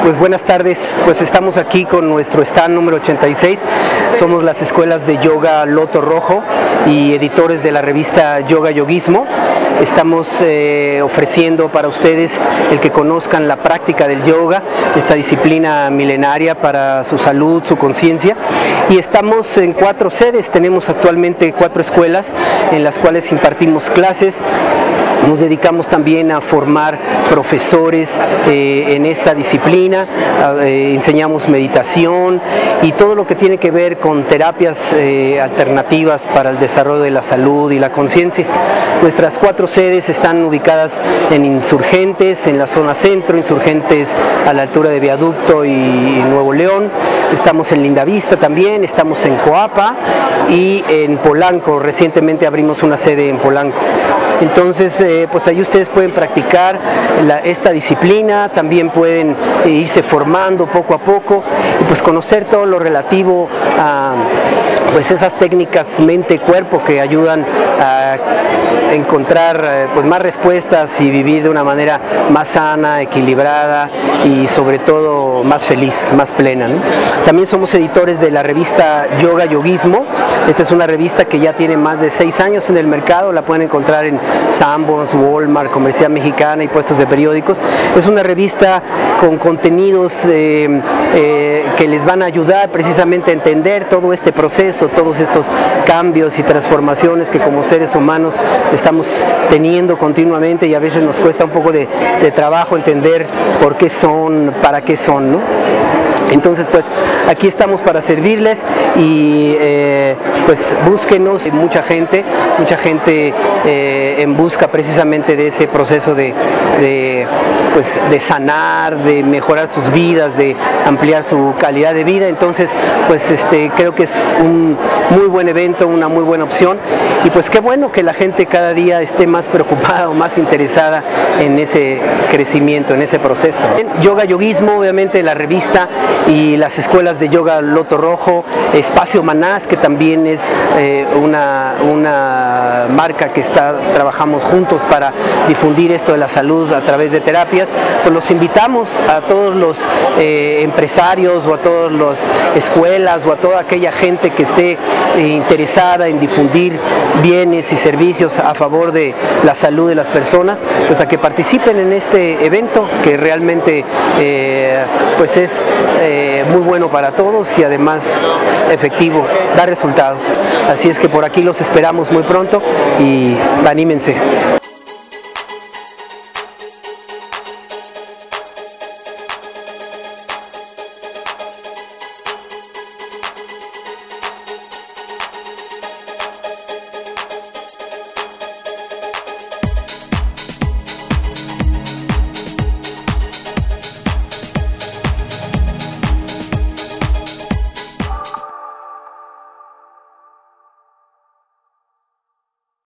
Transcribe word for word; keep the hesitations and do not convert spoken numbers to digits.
Pues buenas tardes, pues estamos aquí con nuestro stand número ochenta y seis, somos las escuelas de yoga Loto Rojo y editores de la revista Yoga Yoguismo. Estamos eh, ofreciendo para ustedes el que conozcan la práctica del yoga, esta disciplina milenaria para su salud, su conciencia, y estamos en cuatro sedes, tenemos actualmente cuatro escuelas en las cuales impartimos clases. Nos dedicamos también a formar profesores eh, en esta disciplina, eh, enseñamos meditación y todo lo que tiene que ver con terapias eh, alternativas para el desarrollo de la salud y la conciencia. Nuestras cuatro sedes están ubicadas en Insurgentes, en la zona centro, Insurgentes a la altura de Viaducto y Nuevo León. Estamos en Lindavista también, estamos en Coapa y en Polanco. Recientemente abrimos una sede en Polanco. Entonces, eh, pues ahí ustedes pueden practicar la, esta disciplina, también pueden eh, irse formando poco a poco y pues conocer todo lo relativo a pues esas técnicas mente-cuerpo que ayudan a encontrar eh, pues más respuestas y vivir de una manera más sana, equilibrada y sobre todo más feliz, más plena, ¿no? También somos editores de la revista Yoga Yoguismo. Esta es una revista que ya tiene más de seis años en el mercado, la pueden encontrar en Sanborns, Walmart, Comercial Mexicana y puestos de periódicos. Es una revista con contenidos eh, eh, que les van a ayudar precisamente a entender todo este proceso, todos estos cambios y transformaciones que como seres humanos estamos teniendo continuamente y a veces nos cuesta un poco de, de trabajo entender por qué son, para qué son, ¿no? Entonces, pues aquí estamos para servirles y eh, pues búsquenos, mucha gente, mucha gente eh, en busca precisamente de ese proceso de, de, pues, de sanar, de mejorar sus vidas, de ampliar su calidad de vida. Entonces, pues este, creo que es un muy buen evento, una muy buena opción y pues qué bueno que la gente cada día esté más preocupada o más interesada en ese crecimiento, en ese proceso. Yoga Yoguismo, obviamente la revista y las escuelas de yoga Loto Rojo, Espacio Manás, que también es eh, una, una marca que está, trabajamos juntos para difundir esto de la salud a través de terapias. Pues los invitamos a todos los eh, empresarios o a todas las escuelas o a toda aquella gente que esté eh, interesada en difundir bienes y servicios a favor de la salud de las personas, pues a que participen en este evento que realmente eh, pues es eh, muy bueno para todos y además efectivo, da resultados. Así es que por aquí los esperamos muy pronto y anímense.